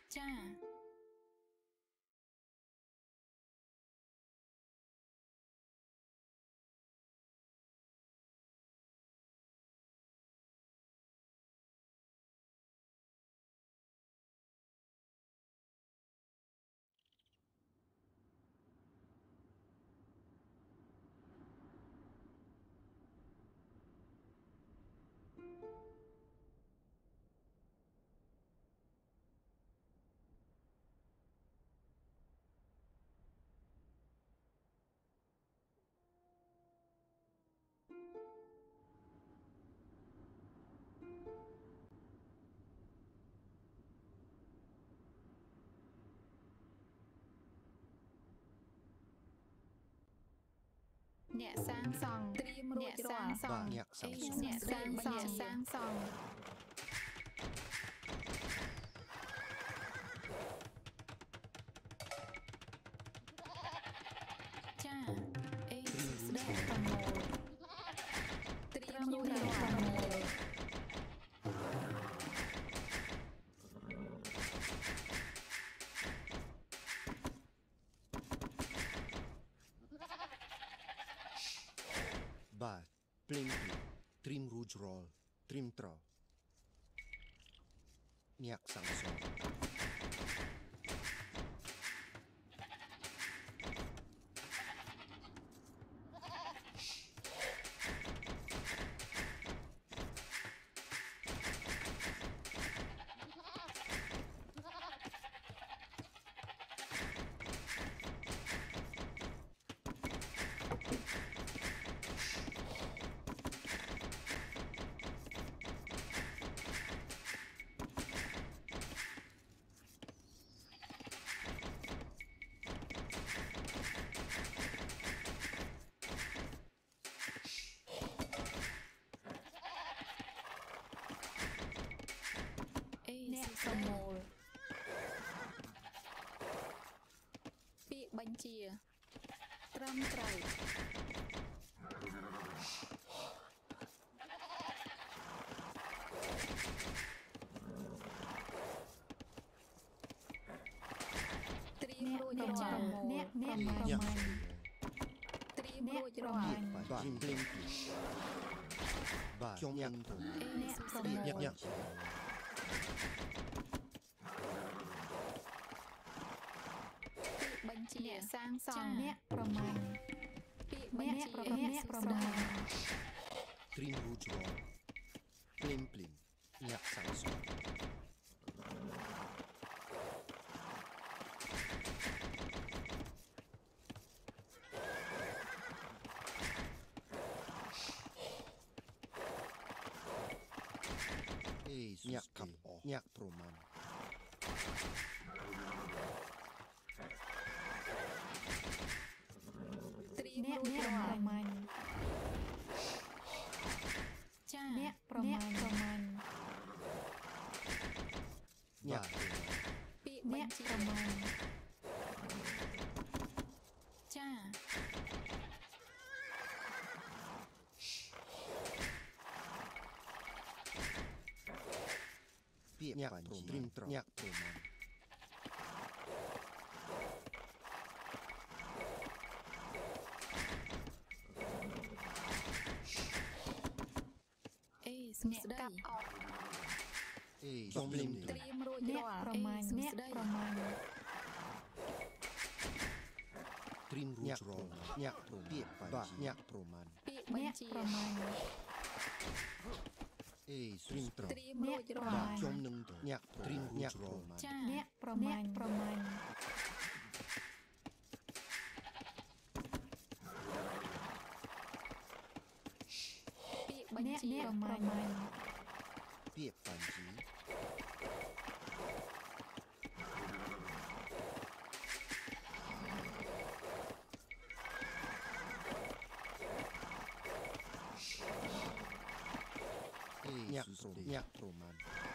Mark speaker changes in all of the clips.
Speaker 1: จ้าเนี่ยสร้างซองเตรียมเนี่ยสร้างซองเนี่ยสร้างซองสร้างซองจ้าเอ้ยได้ประโมทเตรียมอยู่ในประโมท
Speaker 2: បាទភ្លេងត្រីមរូចរលត្រីមត្រញាក់សាំងសង
Speaker 1: អ្នកប្រមូលពាក្យបញ្ជាត្រឹមត្រូវត្រៀមរួចរាល់អ្នកប្រមាណត្រៀមរួចរាល់
Speaker 2: បាទភ្លេងបាទខ្ញុំញាក់
Speaker 1: អ្នកប្រមូល
Speaker 2: ញាក់
Speaker 1: បញ្ជាអ្នកសាងសង់អ្នកប្រមាណពាក្យបញ្ជាអ្នកប្រមាណ
Speaker 2: ត្រីមរូចរលភ្លេងញាក់សាំងសងញាក់កាប់អស់ញាក់ប្រមាណ
Speaker 1: ត្រៀមរួចរាល់ប្រមាណចាអ្នកប្រមាណ
Speaker 2: ញាក់
Speaker 1: ពាក្យបញ្ជាប្រមាណចា
Speaker 2: ពាក្យញាក់ត្រីមត្រញាក់ប្រមាណ
Speaker 1: អ្នកកាប់អស់
Speaker 2: ខ្ញុំលេង
Speaker 1: ត្រៀមរួចរាល់ប្រមាណអ្នកប្រមាណ
Speaker 2: ត្រីមរូចរលញាក់ប្រមាណបាទញាក់ប្រមាណ
Speaker 1: ពាក្យបញ្ជាប្រមាណ
Speaker 2: ត្រីមត្រ
Speaker 1: ត្រៀមរួចរាល់
Speaker 2: ខ្ញុំនឹងញាក់ត្រីមរូចរល
Speaker 1: ចាអ្នកប្រមាណពាក្យបញ្ជាប្រមាណ
Speaker 2: ពាក្យបញ្ជាញាក់ប្រមាណ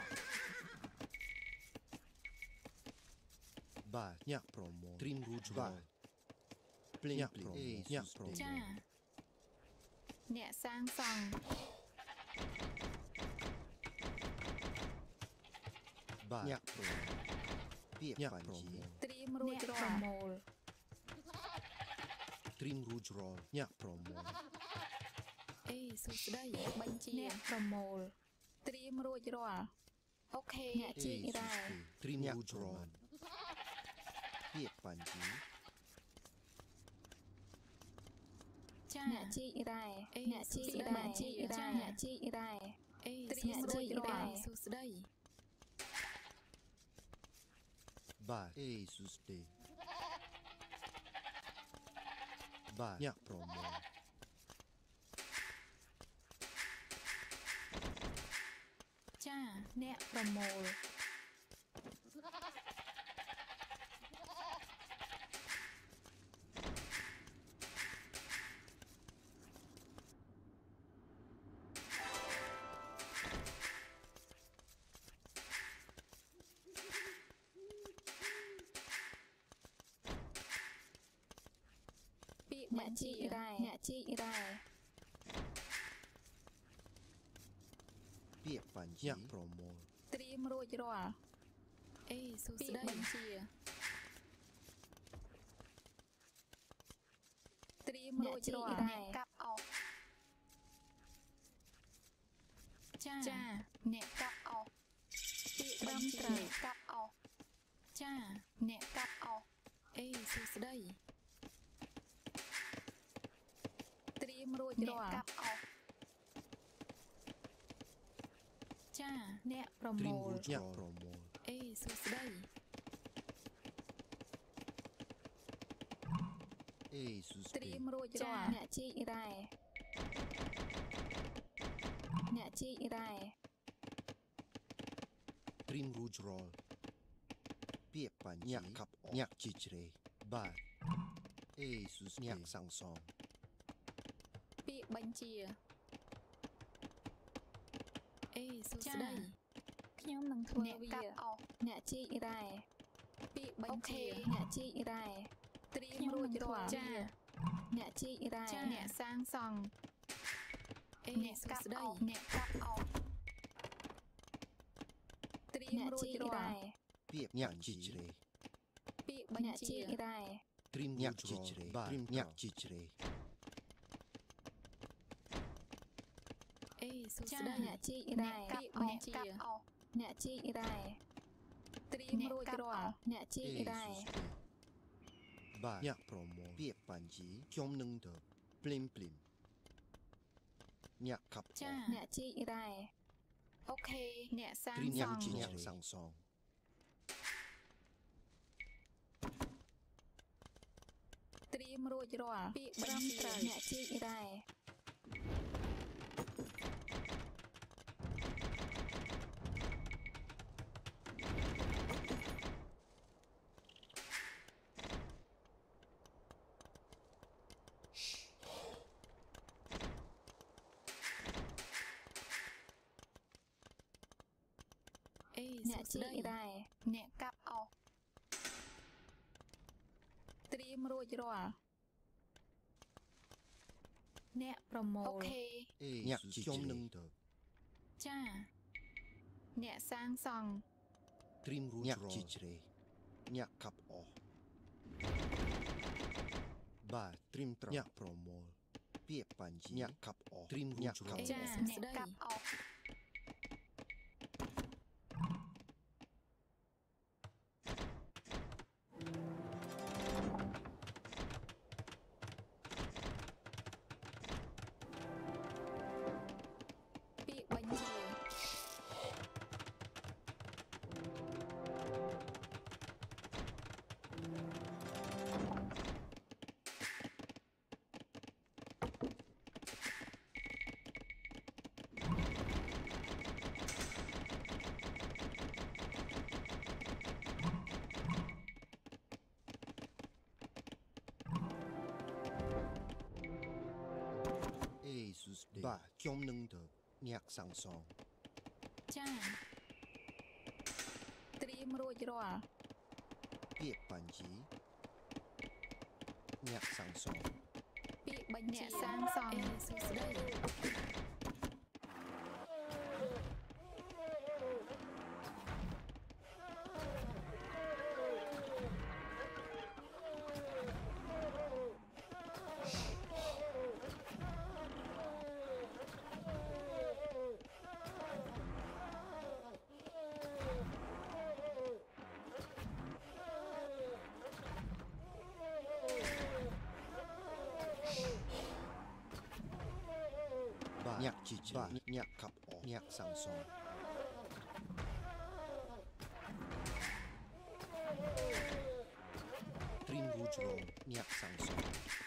Speaker 2: បាទញាក់ប្រមោត្រីមរូចរលភ្លេងញាក់ប្រម
Speaker 1: ចាអ្នកសាងសង់
Speaker 2: បាទញាក់ប្រពាក្យបញ្ជី
Speaker 1: ត្រៀមរួចរាល់ប្រមូល
Speaker 2: ត្រៀមរួចរាល់ញាក់ប្រមូល
Speaker 1: អេសួស្ដីបញ្ជាអ្នកប្រមូលត្រៀមរួចរាល់អូខេអ្នកជីករ៉ែ
Speaker 2: ត្រៀមរួចរាល់ពាក្យបញ្ជី
Speaker 1: ចាអ្នកជីករ៉ែអ្នកជីករ៉ែអ្នកជីករ៉ែអ្នកជីករ៉ែអេត្រៀមរួចរាល់សួស្ដី
Speaker 2: បាទអេសុស្ដីបាទញាក់ប្រមូល
Speaker 1: ចាអ្នកប្រមូល ពាក្យបញ្ជាអ្នកជីករ៉ែ
Speaker 2: ពាក្យបញ្ជីញាក់ប្រមូល
Speaker 1: ត្រៀមរួចរាល់អេសួស្ដីបញ្ជាត្រៀមរួចរាល់អ្នកកាប់អស់ចាអ្នកកាប់អស់ពាក្យបញ្ជាកាប់អស់ចាអ្នកកាប់អស់អេសួស្ដីត្រៀមរួចរាល់កាប់អស់ចាអ្នកប្រ
Speaker 2: ត្រៀ
Speaker 1: មូ
Speaker 2: ម
Speaker 1: ល
Speaker 2: រួចញាក់ប្រមូល
Speaker 1: អេសួស្ដី
Speaker 2: អេសុស្
Speaker 1: ត្រៀ
Speaker 2: ដី
Speaker 1: មរួចរាល់អ្នកជីករ៉ែអ្នកជីករ៉ែ
Speaker 2: ត្រៀមរួចរាល់ពាក្យបញ្ជីញាក់កាប់អញាក់ជីជ្រេបាទអេសុស្ញាក់សាំងសង
Speaker 1: ពាក្យបញ្ជាអេសួស្ដីខ្ញុំនឹងធ្វើវាអ្នកជីករ៉ែពាក្យបញ្ជាអ្នកជីករ៉ែត្រៀមរួចរាល់ចាអ្នកជីករ៉ែអ្នកសាងសង់អេសួស្ដីអ្នកកាប់អស់ត្រៀមរួចរាល់
Speaker 2: ពាក្យញាក់ជីជ្រេ
Speaker 1: ពាក្យបញ្ជាអ្នកជីករ៉ែ
Speaker 2: ត្រៀមញាក់ជីជ្រេបាទត្រៀមញាក់ជីជ្រេ
Speaker 1: អេសួស្ដីអ្នកជីករ៉ែពាក្យបញ្ជាអ្នកជីករ៉ែត្រៀមរួចរាល់អ្នកជីករ៉ែ
Speaker 2: បាទញាក់ប្រមូលពាក្យបញ្ជីខ្ញុំនឹងទៅភ្លាមភ្លាមញាក់កាប់អ
Speaker 1: ចាអ្នកជីករ៉ែអូខេអ្នកសាង
Speaker 2: ត្រៀម
Speaker 1: ស
Speaker 2: ញាក់
Speaker 1: ង់
Speaker 2: ជីញាក់សាំងសង
Speaker 1: ត្រៀមរួចរាល់ពាក្យបញ្ជាអ្នកជីករ៉ែអេអ្នកជីករ៉ែអ្នកកាប់អស់ត្រៀមរួចរាល់អ្នកប្រមូលអូខេ
Speaker 2: អេញាក់ជីខ្ញុំនឹងទៅ
Speaker 1: ចាអ្នកសាងសង់
Speaker 2: ត្រៀមរួចញាក់ជីជ្រេញាក់កាប់អស់បាទត្រៀមត្រញាក់ប្រមូលពាក្យបញ្ជីញាក់កាប់អស់ត្រៀមរួចរាល់
Speaker 1: ចាអ្នកកាប់អស់ពាក្យបញ្ជា
Speaker 2: អេសុស្ដីបាទខ្ញុំនឹងទៅញាក់សាំងសង
Speaker 1: ចាត្រៀមរួចរាល់
Speaker 2: ពាក្យបញ្ជីញាក់សាំងសង
Speaker 1: ពាក្យបញ្ជាអ្នកសាងសង់អេសួស្ដី
Speaker 2: nhạc chỉ ba nhạc khắp nhạc sang song Trim Rouge Ron nhạc sang song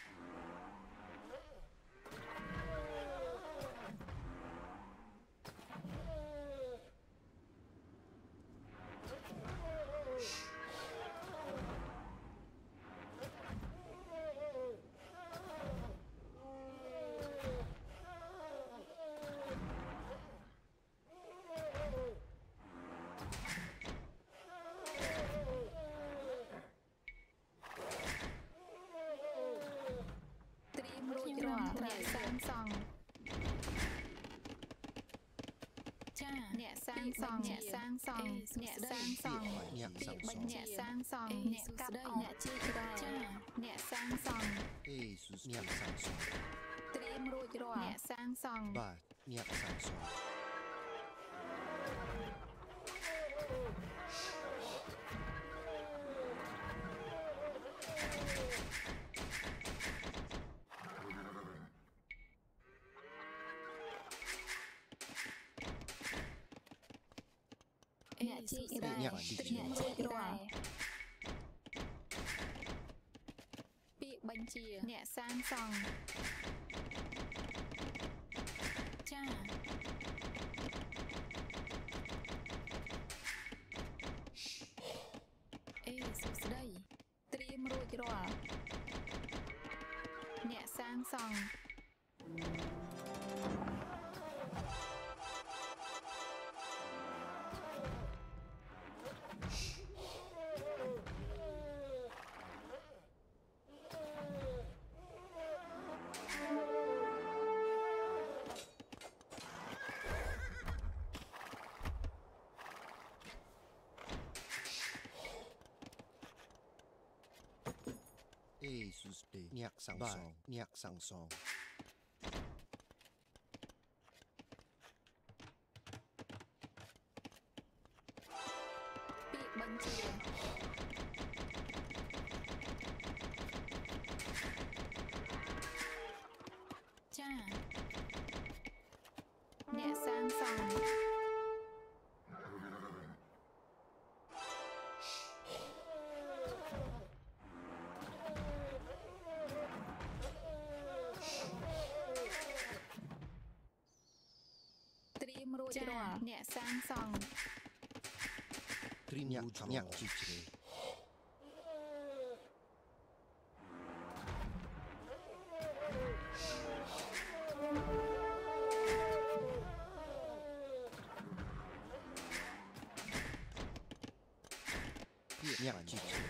Speaker 1: បញ្ជាអ្នកសាងសង់ចាអេសួស្ដីត្រៀមរួចរាល់អ្នកសាងសង់
Speaker 2: nhạc sang song nhạc sang song
Speaker 1: ពាក្យបញ្ជាចាអ្នកសាងសង់អ្នកសាងសង់
Speaker 2: Trim Rouge Ron nhạc chỉ trề nhạc chỉ trề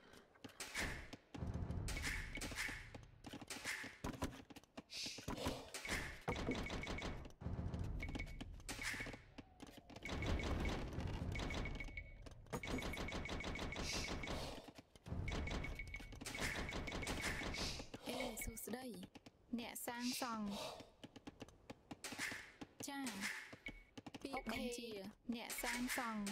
Speaker 1: អ្នកសាងសង់ចាពាក្យបញ្ជាអ្នកសាងសង់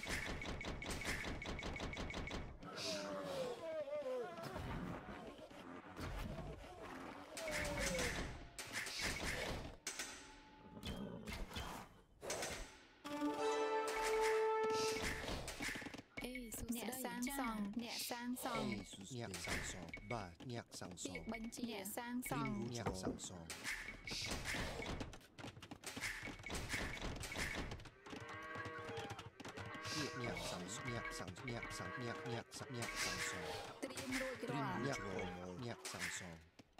Speaker 1: អ្នកសាងសង់អ្នកសាងសង់
Speaker 2: nhạc sang song ba nhạc sang
Speaker 1: ពាក្
Speaker 2: song
Speaker 1: យបញ្ជាអ្នកសាងស
Speaker 2: Trim
Speaker 1: ង់
Speaker 2: Rouge nhạc sang song nhạc sang nhạc sang nhạc sang nhạc sang song
Speaker 1: ត្រៀមរួច
Speaker 2: Trim
Speaker 1: រាល់
Speaker 2: nhạc Ron nhạc sang song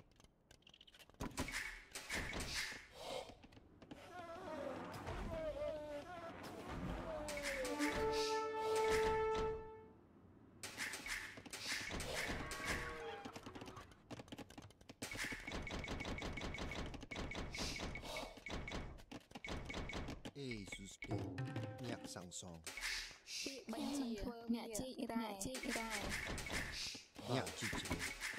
Speaker 2: nhạc sang song
Speaker 1: ពាក្យបញ្ជាអ្នកជីករ៉ែ
Speaker 2: nhạc chỉ trề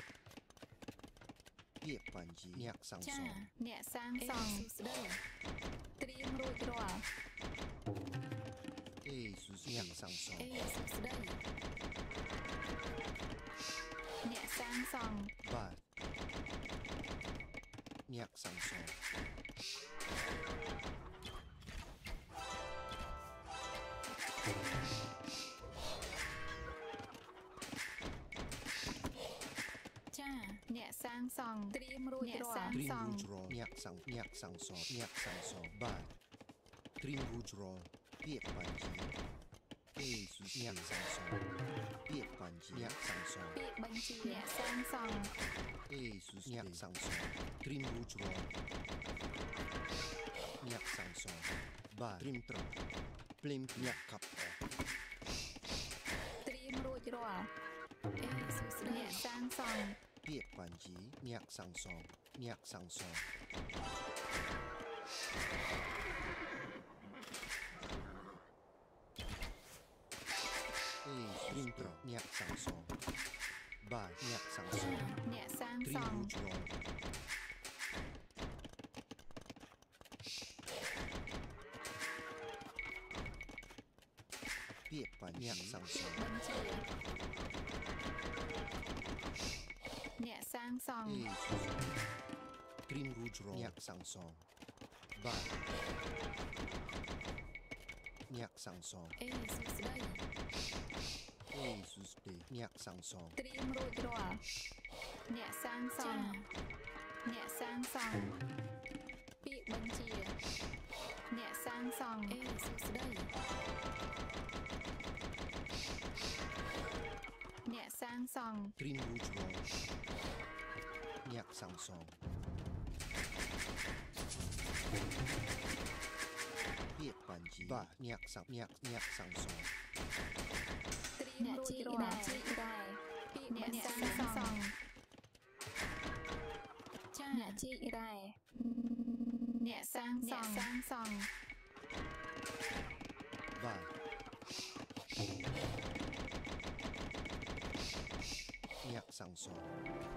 Speaker 2: ពាក្យបញ្ជាញ៉ាក់សាំង
Speaker 1: ចា
Speaker 2: សង
Speaker 1: អ្នកសាងសង់ស្ដីត្រៀមរួចរាល់
Speaker 2: អេស៊ូសញ៉ាក់សាំងសង
Speaker 1: អេសួស្ដីអ្នកសាងសង់
Speaker 2: បាទអ្នកសាងសង់
Speaker 1: ចាអ្នកសាងសង់ត្រៀមរួចរាល់
Speaker 2: អ្នកសាងសង់បាទត្រៀមរួចរាល់ពាក្យបញ្ជាអេស៊ូសអ្នកសាងសង់ពាក្យបញ្ជាអ្នកសាងសង់
Speaker 1: ពាក្យបញ្ជាអ្នកសាងសង់
Speaker 2: អេស៊ូសអ្នកសាងសង់ត្រៀមរួចរាល់អ្នកសាងសង់បាទត្រៀមត្រង់ភ្លាមអ្នកកាប់អស់
Speaker 1: ត្រៀមរួចរាល់អេស៊ូសអ្នកសាងសង់
Speaker 2: ពាក្យបញ្ជាអ្នកសាងសង់អ្នកសាងសង់អេត្រៀមត្រង់អ្នកសាងសង់បាទអ្នកសាងសង់
Speaker 1: អ្នកសាងសង់
Speaker 2: ពាក្យបញ្ជាអ្នកសាងសង់
Speaker 1: អ្នកសាងសង់
Speaker 2: ត្រៀមរួចរាល់អ្នកសាងសង់បាទអ្នកសាងសង់
Speaker 1: អេសួស្ដី
Speaker 2: អេស៊ូស្ដីអ្នកសាងសង់
Speaker 1: ត្រៀមរួចរាល់អ្នកសាងសង់អ្នកសាងសង់ពាក្យបញ្ជាអ្នកសាងសង់អេសួស្ដីអ្នកសាងសង់
Speaker 2: ត្រៀមរួចរាល់អ្នកសាងសង់ពាក្យបញ្ជាបាទអ្នកសាងសង់
Speaker 1: ត្រៀមរួចរាល់ពាក្យអ្នកសាងសង់ចាអ្នកជីករ៉ែអ្នកសាងសង់
Speaker 2: បាទអ្នកសាងសង់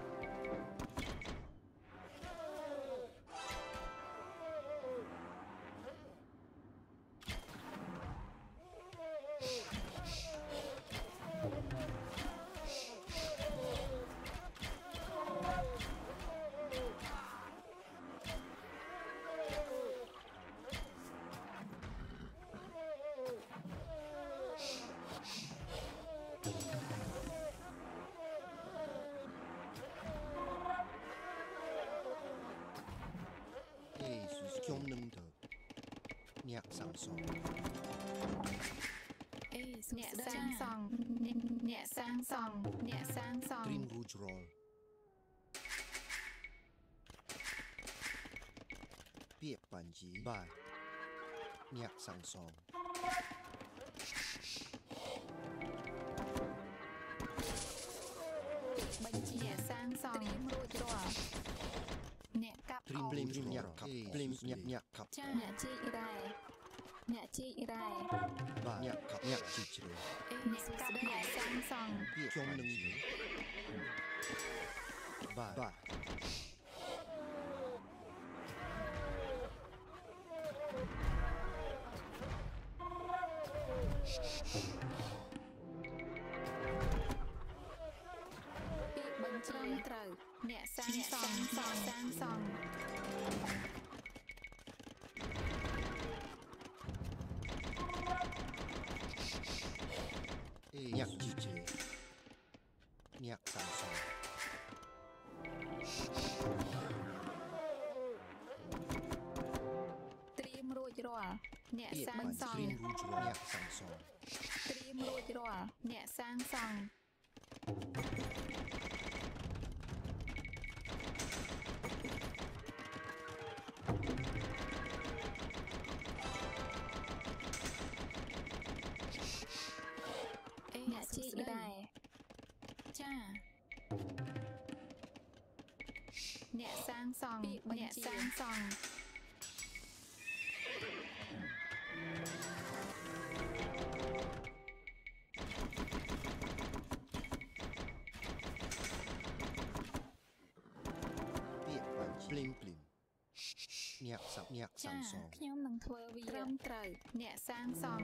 Speaker 2: ខ្ញុំនឹងទៅអ្នកសាងសង់
Speaker 1: អេអ្នកសាងសង់អ្នកសាងសង់អ្នកសាងសង់
Speaker 2: ត្រៀមរួចរាល់ពាក្យបញ្ជាបាទអ្នកសាងសង់
Speaker 1: បញ្ជាអ្នកសាងសង់ត្រៀមរួចរាល់អ្នកកាប់
Speaker 2: ត្រៀមភ្លេងអ្នកកាប់ភ្លេងអ្នកកាប់
Speaker 1: ចាអ្នកជីករ៉ែអ្នកជីករ៉ែ
Speaker 2: បាទអ្នកកាប់អ្នកជីជ្រៅ
Speaker 1: អ្នកកាប់អ្នកសាងសង់
Speaker 2: ខ្ញុំនឹងបាទ
Speaker 1: បញ្ជាត្រូវអ្នកសាងសង់
Speaker 2: អ្នកជីជ្រៅអ្នកសាងសង់
Speaker 1: ត្រៀមរួចរាល់អ្នកសាងសង់
Speaker 2: ត្រៀមរួចរាល់អ្នកសាងសង់
Speaker 1: ត្រៀមរួចរាល់អ្នកសាងសង់អ្នកជីករ៉ែចាអ្នកសាងសង់អ្នកសាងសង់
Speaker 2: ភ្លេងអ្នកសាងសង់
Speaker 1: ខ្ញុំនឹងធ្វើវាត្រឹមត្រូវអ្នកសាងសង់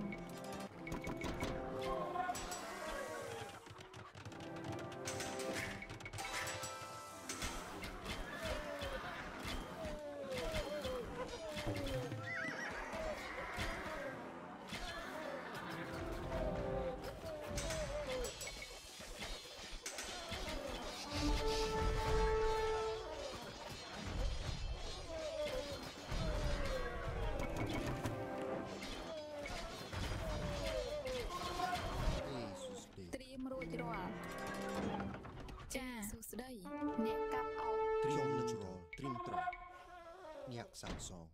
Speaker 2: nhạc sang song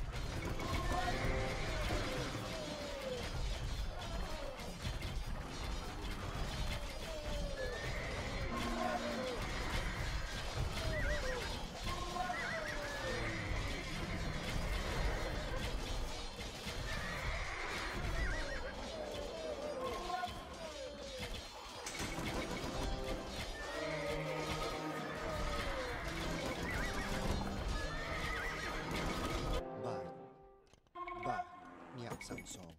Speaker 2: ba nhạc sang song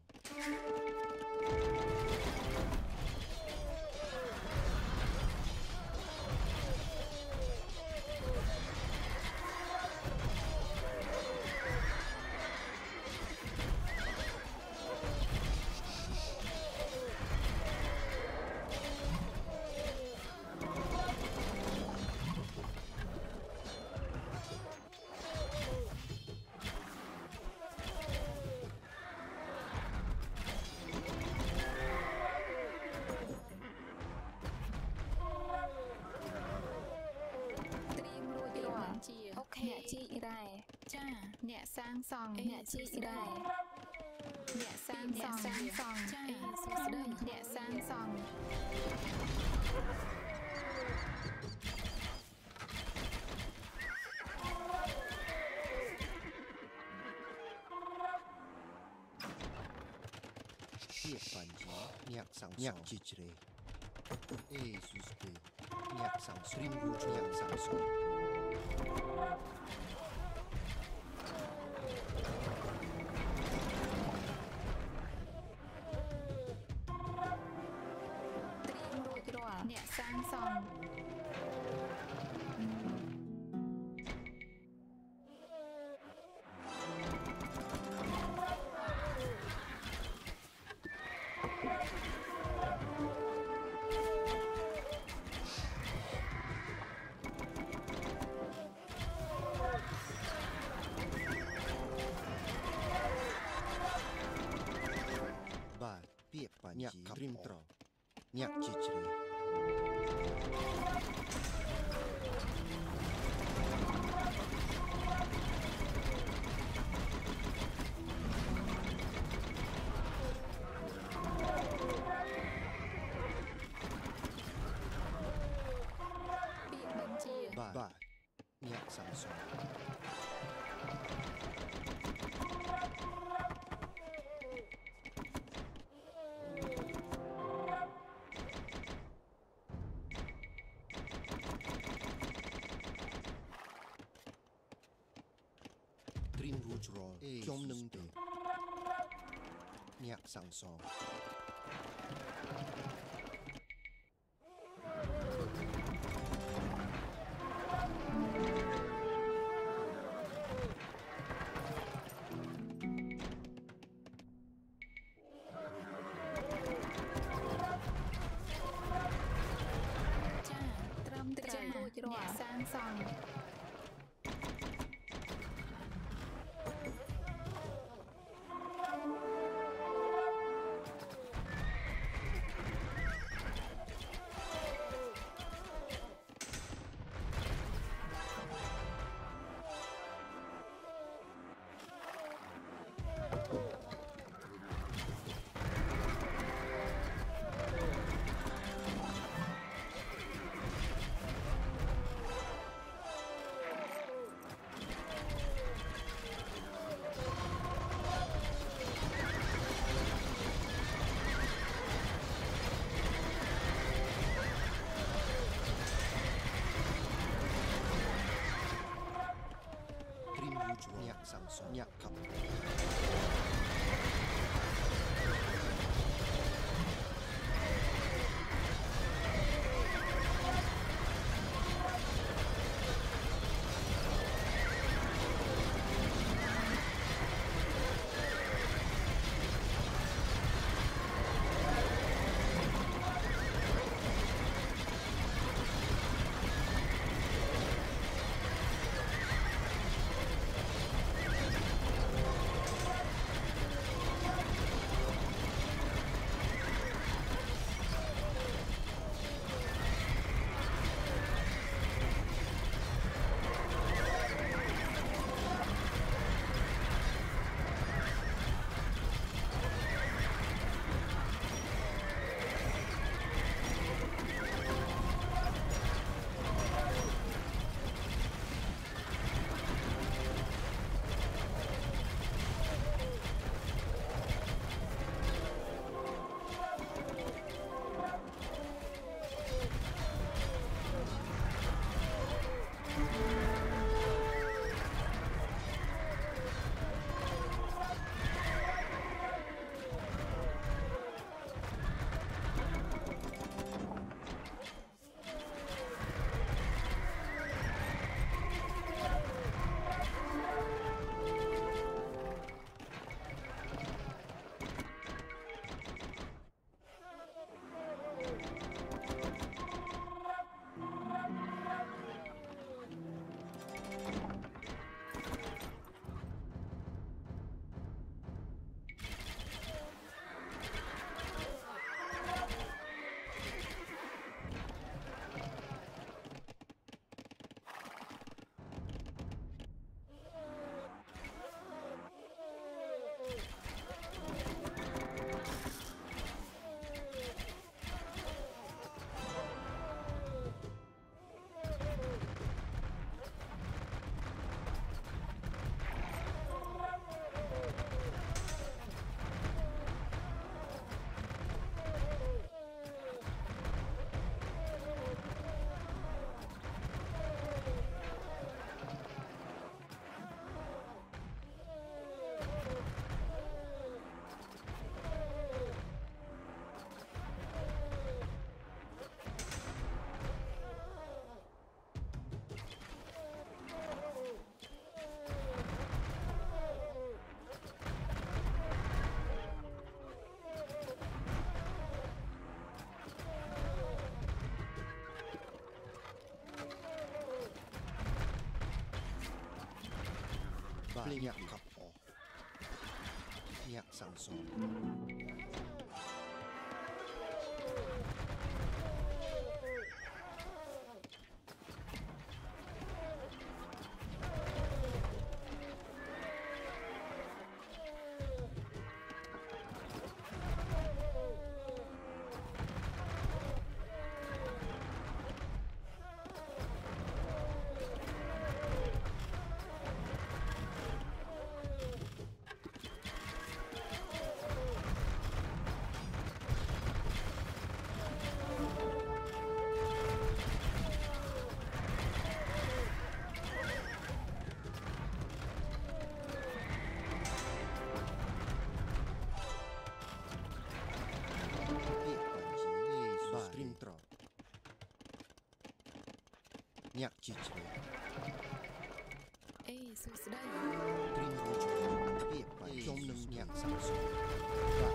Speaker 1: អ្នកជីរ៉ែចាអ្នកសាងសង់អ្នកជីរ៉ែអ្នកសាងសង់ចាសួស្ដីអ្នកសាងសង់
Speaker 2: Tiệp bản chí nhạc sang nhạc chi chre Jesus te nhạc sang stream rouge nhạc sang song
Speaker 1: អ្នកសាងសង់
Speaker 2: បាទពាក្យបញ្ជីត្រៀមត្រញាក់ជីជ្រេបាទញាក់សាំសុងខ្ញុំនឹងទេញាក់សាំងសង
Speaker 1: ត្រឹមត្រូវរួចរាល់សាងសង់
Speaker 2: ញាក់សាំងសុងញាក់ខំบ้านอยากขับออกอยากสั่งสอนnhạc chỉ chế
Speaker 1: Ê, sư đây.
Speaker 2: Trim hỗ trợ việc phải trong nâng nhạc sản xuất và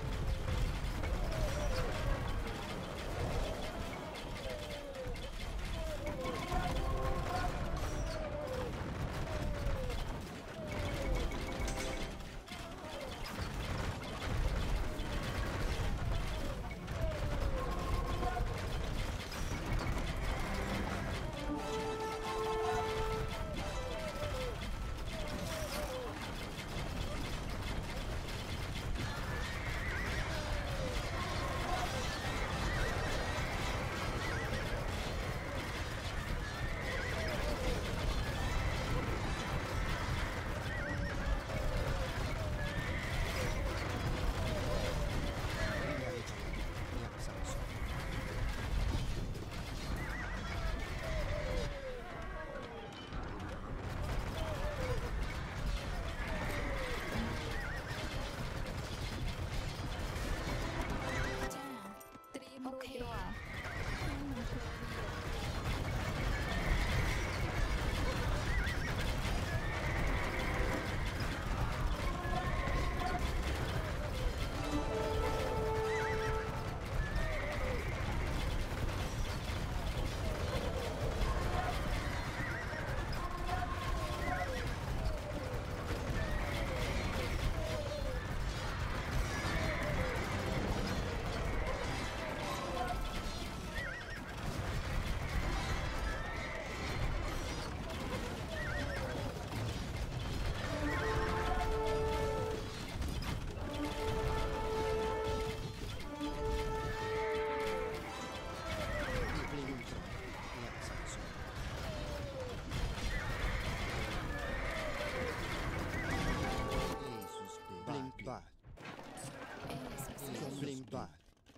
Speaker 2: Blimbat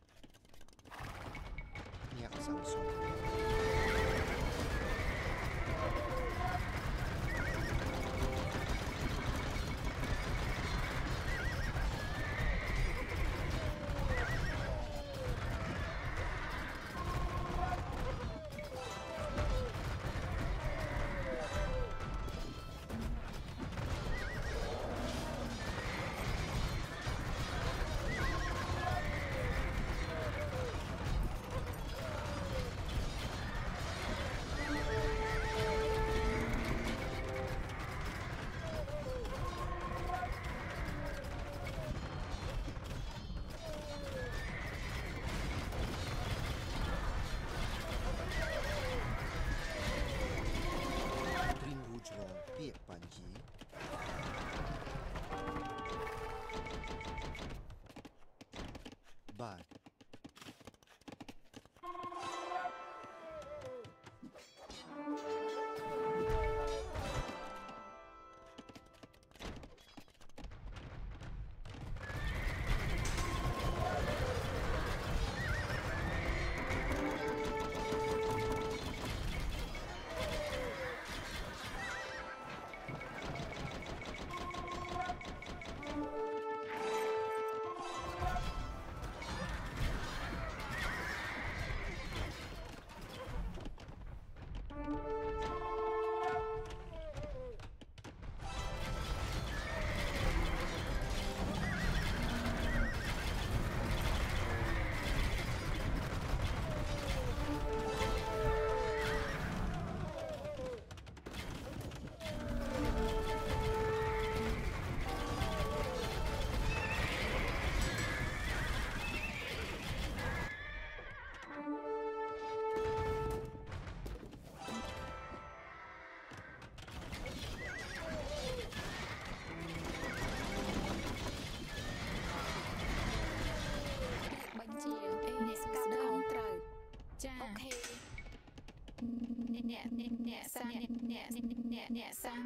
Speaker 2: nhạc sản xuất Piek Panji Bad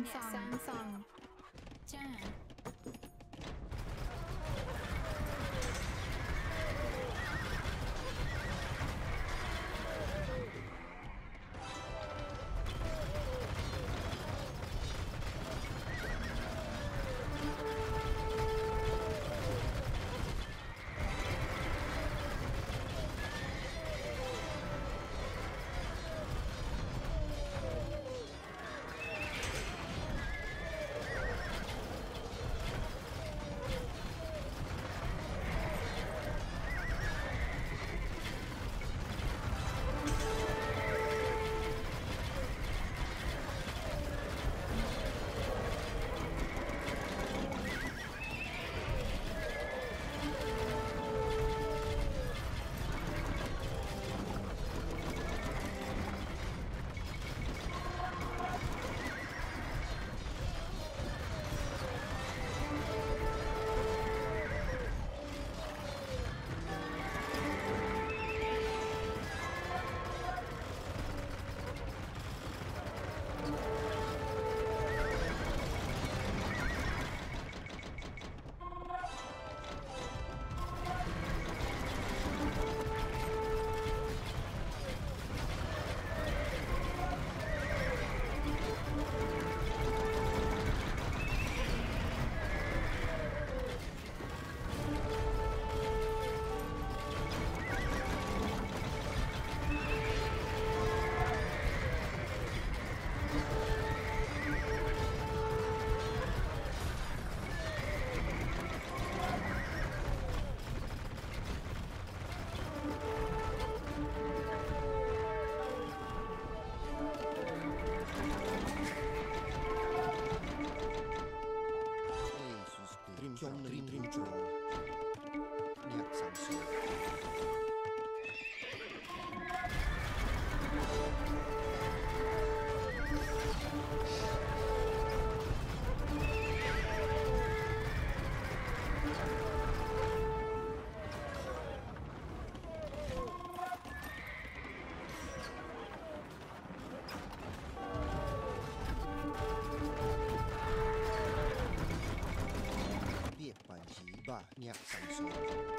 Speaker 1: សង់ចា
Speaker 2: អ្នកសង្ស័យ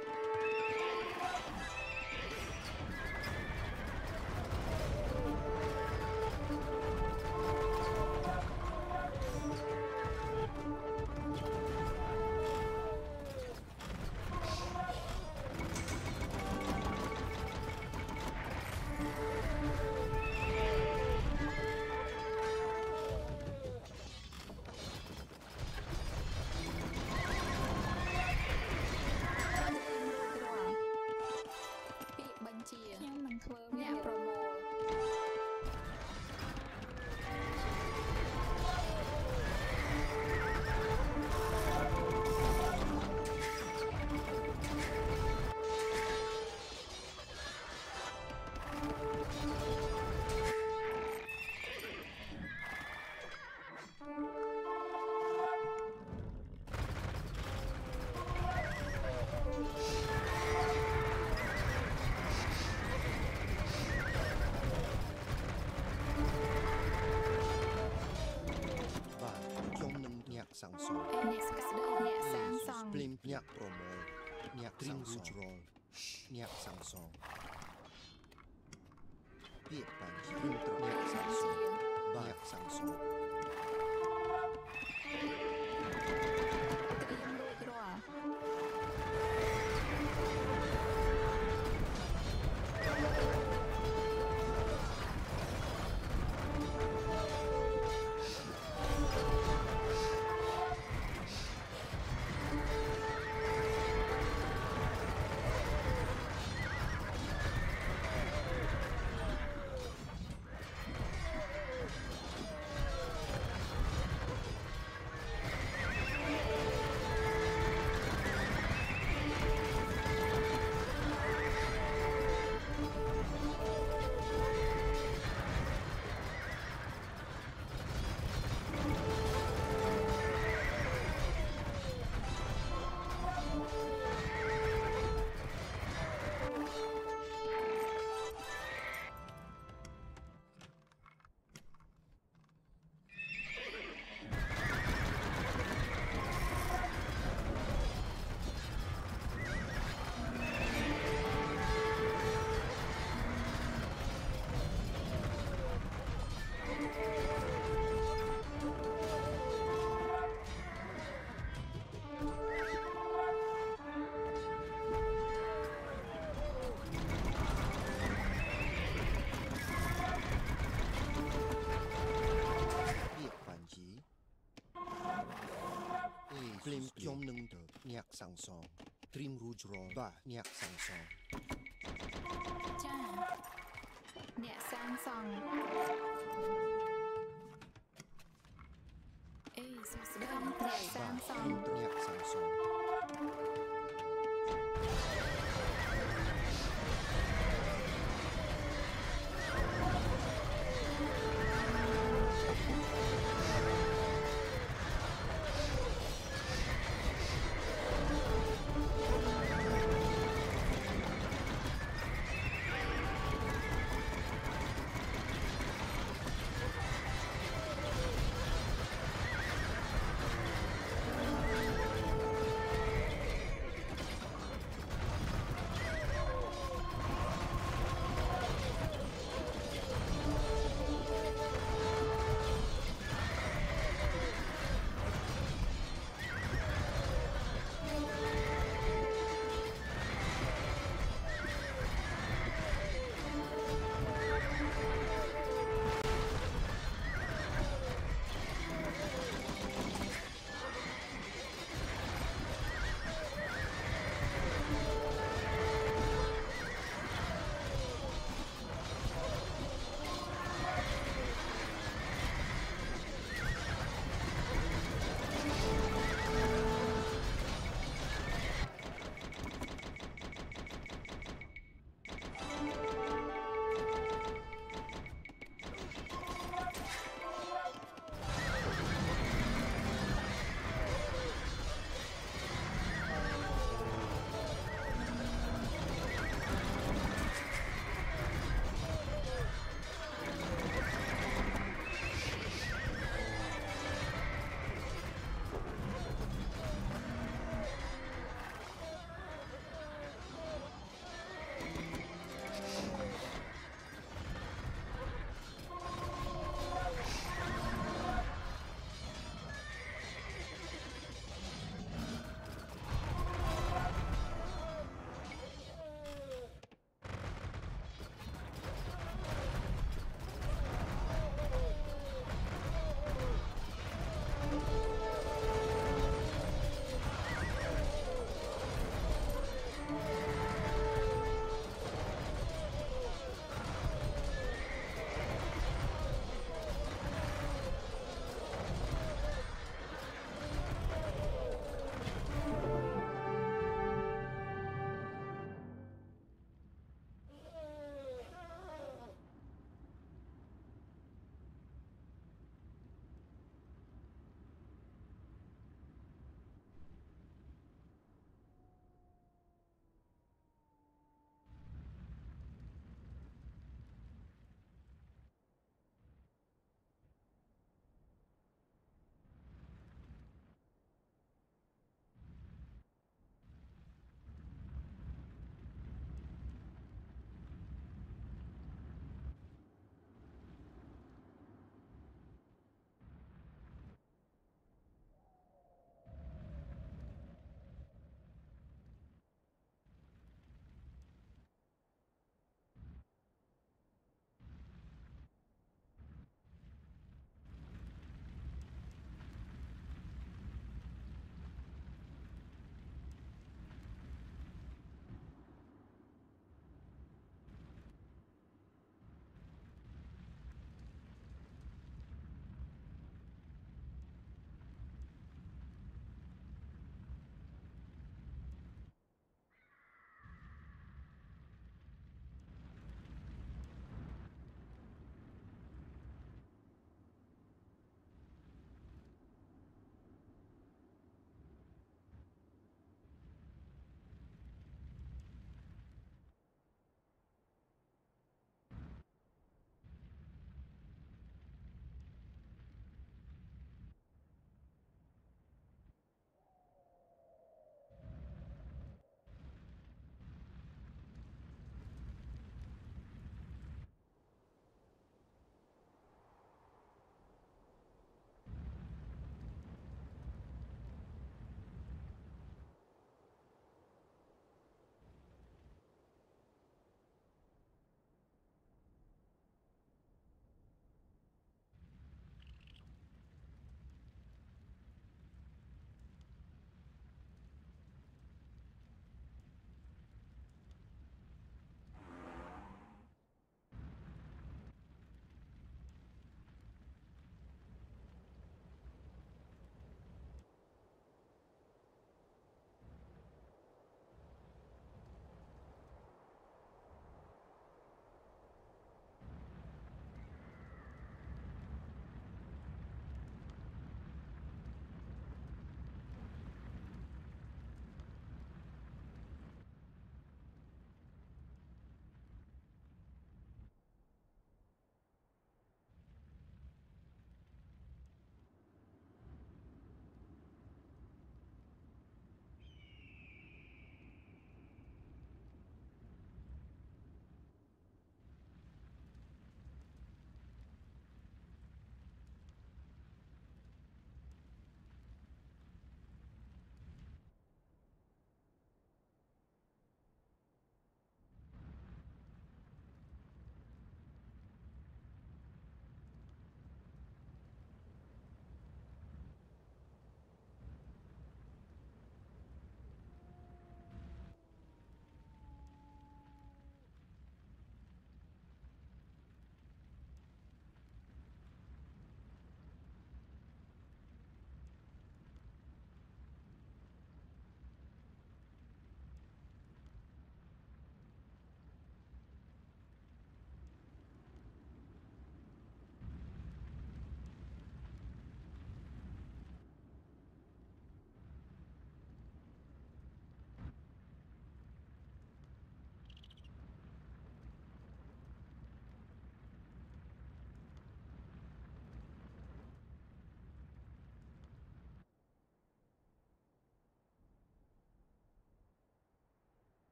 Speaker 2: សង្ស័យ
Speaker 1: អ្នកស្ដីអ្នកសាងសង់
Speaker 2: ភ្លេងញាក់ប្រមូលញាក់ត្រៀងរូចរលញាក់សង្ស័យពាក្យបញ្ជីព្រមត្រញាក់សង្ស័យញាក់សង្ស័យ
Speaker 1: ត្រៀមរួចរាល់
Speaker 2: ភ្ភ្លេងខ្ញុំនឹងទៅញាក់សាំងសងត្រៀមរួចរាល់បាទញាក់សាំងសង
Speaker 1: ចាអ្នកសាងសង់អេសួស្ដីអ្នកសាងសង់
Speaker 2: ញាក់សាំងសង